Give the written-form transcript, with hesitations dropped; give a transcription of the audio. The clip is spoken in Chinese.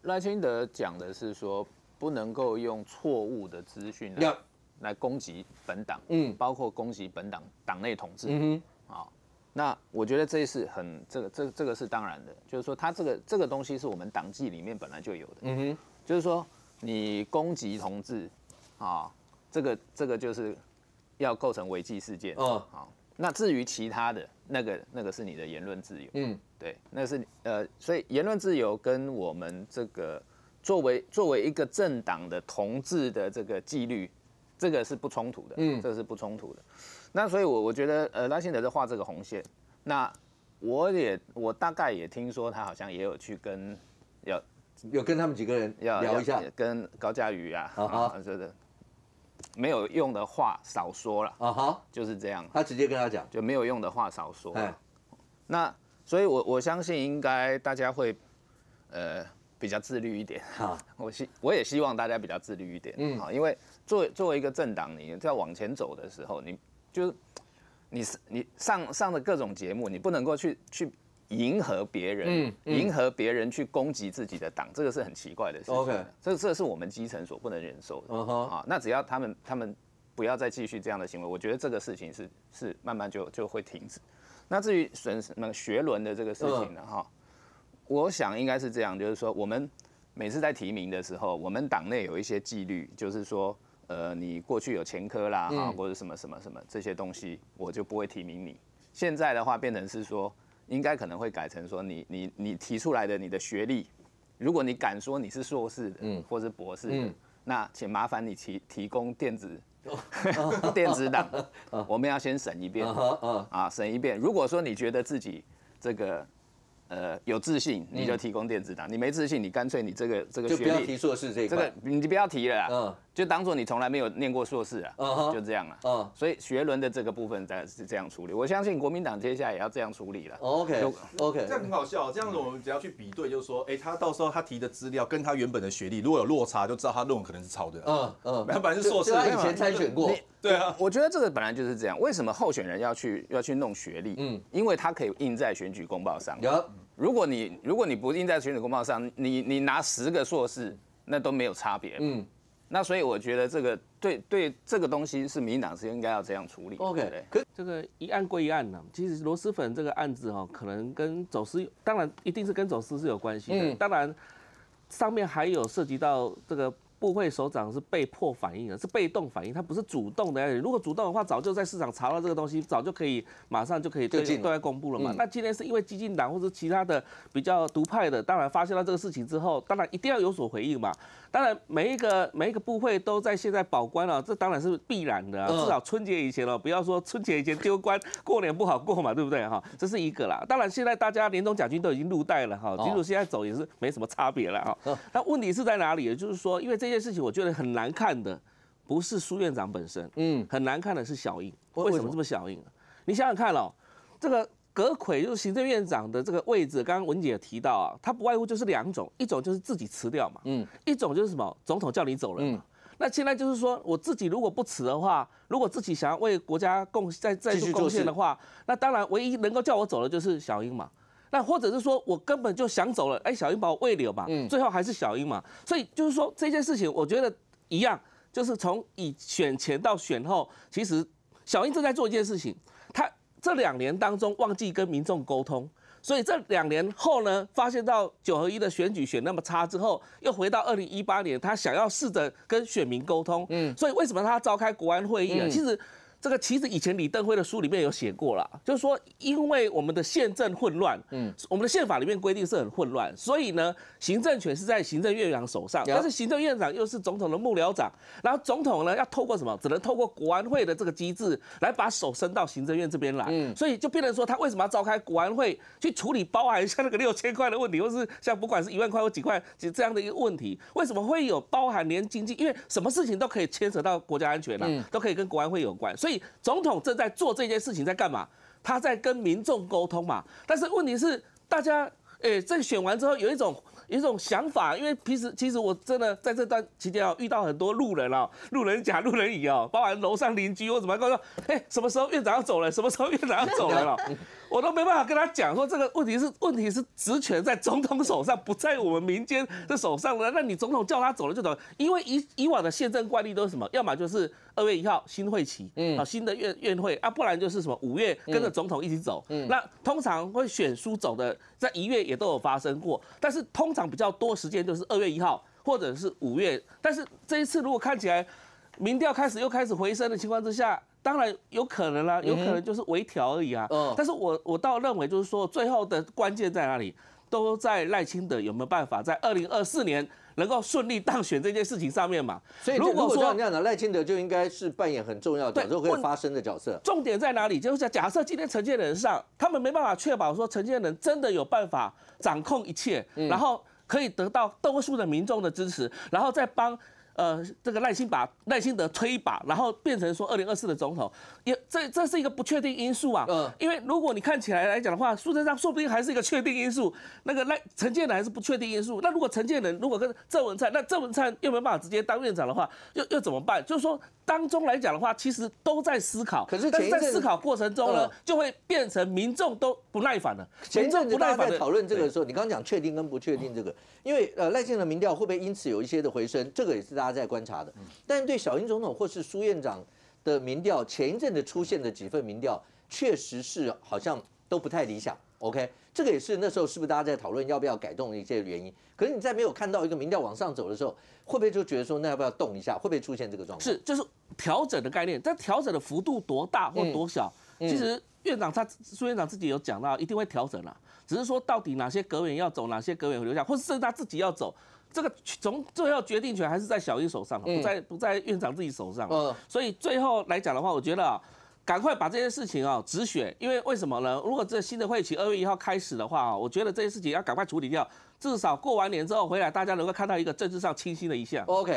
赖清德讲的是说，不能够用错误的资讯来攻击本党，包括攻击本党党内统治，好，那我觉得这是很这个是当然的，就是说他这个东西是我们党纪里面本来就有的，就是说你攻击同志，啊，这个就是要构成违纪事件，好，那至于其他的那个是你的言论自由，对，那是所以言论自由跟我们这个作为一个政党的同志的这个纪律。这个是不冲突的，这个是不冲突的。那所以我觉得赖清德在画这个红线。那我大概也听说他好像也有去有跟他们几个人聊一下， 跟高嘉瑜啊，觉得没有用的话少说了，就是这样。 他直接跟他讲， 就没有用的话少说。那所以我相信应该大家会比较自律一点，我也希望大家比较自律一点，因为作为一个政党，你在往前走的时候，你上的各种节目，你不能够去迎合别人，迎合别人去攻击自己的党，这个是很奇怪的事情。这是我们基层所不能忍受的。那只要他们不要再继续这样的行为，我觉得这个事情是慢慢就会停止。那至于学伦的这个事情呢，我想应该是这样，就是说我们每次在提名的时候，我们党内有一些纪律，就是说，你过去有前科啦，或者什么这些东西，我就不会提名你。现在的话变成是说，应该可能会改成说，你提出来的你的学历，如果你敢说你是硕士的，或是博士的，那请麻烦你提供电子档，我们要先审一遍，审一遍。如果说你觉得自己这个有自信，你就提供电子档；你没自信，你干脆你这个学历就不要提硕士这一块， 你不要提了啦，就当做你从来没有念过硕士啊，就这样了。所以学伦的这个部分大概是这样处理，我相信国民党接下来也要这样处理了。 OK， 这样很好笑。这样子我们只要去比对，就是说，他到时候他提的资料跟他原本的学历如果有落差，就知道他论文可能是抄的。本来是硕士， 他以前参选过。 对啊， 我觉得这个本来就是这样。为什么候选人要去弄学历？因为他可以印在选举公报上。如果你不印在选举公报上，你拿10个硕士，那都没有差别。那所以我觉得这个对这个东西是民进党是应该要这样处理。 OK， 这个一案归一案呢。其实螺蛳粉这个案子可能跟走私，当然一定是跟走私是有关系的。当然上面还有涉及到这个。部会首长是被迫反应的，是被动反应，他不是主动的。如果主动的话，早就在市场查到这个东西，早就可以马上就可以对外公布了嘛。那今天是因为基进党或者其他的比较独派的，当然发现到这个事情之后，当然一定要有所回应嘛。当然每一个部会都在现在保关这当然是必然的至少春节以前不要说春节以前丢官，过年不好过嘛，对不对这是一个啦。当然现在大家年终奖金都已经入袋了其实现在走也是没什么差别了那问题是在哪里？也就是说，因为这件事情我觉得很难看的，不是苏院长本身，很难看的是小英。为什么这么小英？你想想看这个阁揆就是行政院长的这个位置，刚刚文姐也提到它不外乎就是2种，一种就是自己辞掉嘛，一种就是什么总统叫你走人嘛。那现在就是说我自己如果不辞的话，如果自己想要为国家再做贡献的话，那当然唯一能够叫我走的就是小英嘛。那或者是说我根本就想走了，小英把我慰留嘛，最后还是小英嘛。所以就是说这件事情，我觉得一样，就是从以选前到选后，其实小英正在做一件事情，他这2年当中忘记跟民众沟通。所以这2年后呢，发现到9合1的选举选那么差之后，又回到2018年，他想要试着跟选民沟通。所以为什么他召开国安会议其实以前李登辉的书里面有写过了，就是说，因为我们的宪政混乱，我们的宪法里面规定是很混乱，所以呢，行政权是在行政院长手上，但是行政院长又是总统的幕僚长，然后总统呢要透过什么？只能透过国安会的这个机制来把手伸到行政院这边来，所以就变成说，他为什么要召开国安会去处理包含像那个6000块的问题，或是像不管是1万块或几块这样的一个问题？为什么会有包含连经济？因为什么事情都可以牵扯到国家安全都可以跟国安会有关，所以总统正在做这件事情，在干嘛？他在跟民众沟通嘛。但是问题是，大家这选完之后有一种想法，因为其实我真的在这段期间遇到很多路人路人甲、路人乙包含楼上邻居或什么跟我说，什么时候院长要走了？什么时候院长要走了我都没办法跟他讲说这个问题是职权在总统手上，不在我们民间的手上了。那你总统叫他走了就走了，因为以往的宪政惯例都是什么？要么就是2月1号新会期，新的院会啊，不然就是什么5月跟着总统一起走。那通常会选书走的，在1月也都有发生过，但是通常比较多时间就是2月1号或者是5月。但是这一次如果看起来民调又开始回升的情况之下，当然有可能啦，有可能就是微调而已啊。但是我倒认为就是说，最后的关键在哪里？都在赖清德有没有办法在2024年能够顺利当选这件事情上面嘛？ 所以如果说这样的，赖清德就应该是扮演很重要的角色，会发生的角色。 重点在哪里？就是假设今天陈建仁上，他们没办法确保说陈建仁真的有办法掌控一切，然后可以得到多数的民众的支持，然后再帮。这个赖清德推一把，然后变成说2024的总统，这是一个不确定因素啊。因为如果你看起来讲的话，苏贞昌说不定还是一个确定因素，那个陈建仁还是不确定因素。那如果陈建仁如果跟郑文灿，那郑文灿又没办法直接当院长的话，又怎么办？就是说当中来讲的话，其实都在思考， 可是在思考过程中呢，就会变成民众都不耐烦了。 前阵子大家在讨论这个的时候，你刚刚讲确定跟不确定这个，因为赖清德民调会不会因此有一些的回升，这个也是大家在观察的。但是对小英总统或是苏院长的民调，前一阵子出现的几份民调，确实是好像都不太理想。OK， 这个也是那时候是不是大家在讨论要不要改动的一些原因？可是你在没有看到一个民调往上走的时候，会不会就觉得说那要不要动一下？会不会出现这个状况？ 是，就是调整的概念，但调整的幅度多大或多小，其实苏院长自己有讲到，一定会调整啦。只是说到底哪些阁员要走，哪些阁员留下，或是甚至他自己要走。这个最后决定权还是在小英手上，不在院长自己手上。所以最后来讲的话，我觉得赶快把这件事情止血，因为什么呢？如果这新的会期2月1号开始的话，我觉得这件事情要赶快处理掉，至少过完年之后回来，大家能够看到一个政治上清新的一项。 OK。